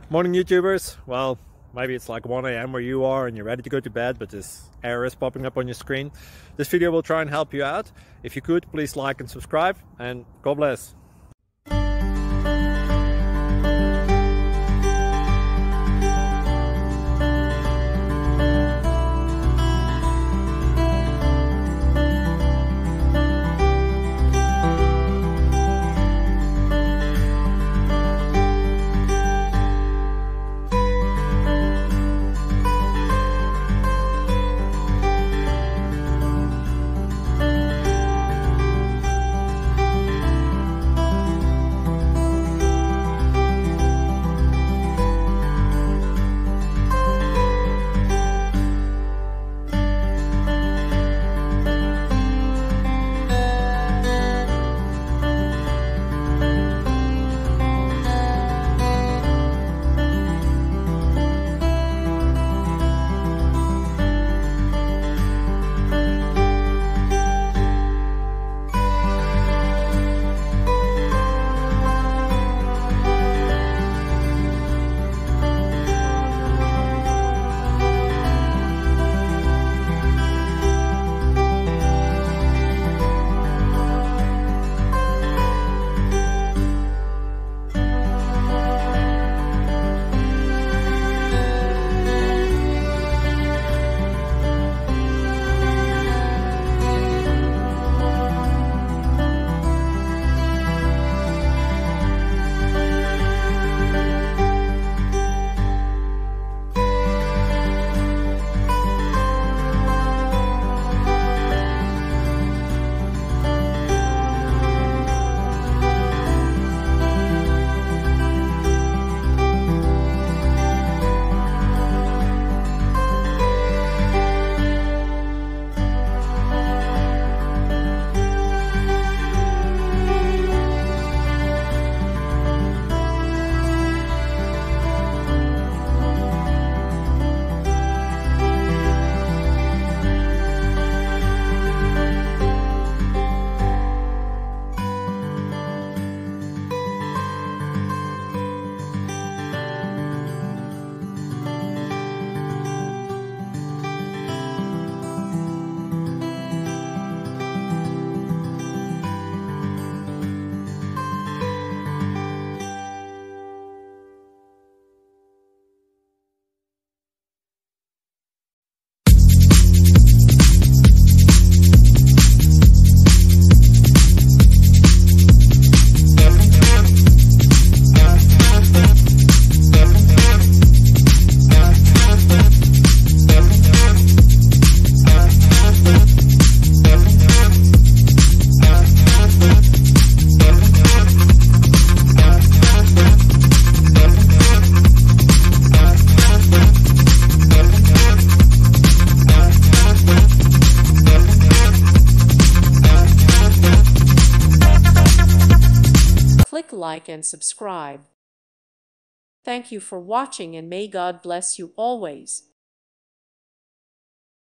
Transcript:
Morning YouTubers. Well, maybe it's like 1 a.m. where you are and you're ready to go to bed, but this error is popping up on your screen. This video will try and help you out. If you could, please like and subscribe, and God bless. Click like and subscribe. Thank you for watching, and may God bless you always.